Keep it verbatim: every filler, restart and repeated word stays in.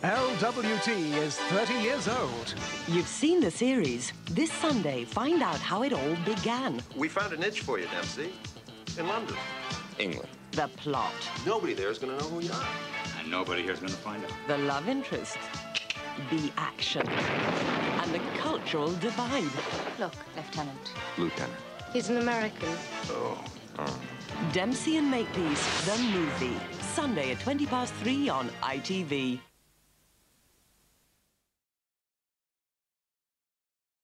L W T is thirty years old. You've seen the series. This Sunday, find out how it all began. We found a niche for you, Dempsey. In London. England. The plot. Nobody there is going to know who you are. And nobody here is going to find out. The love interest. The action. And the cultural divide. Look, Lieutenant. Lieutenant. He's an American. Oh. oh. Dempsey and Makepeace, the movie. Sunday at twenty past three on I T V.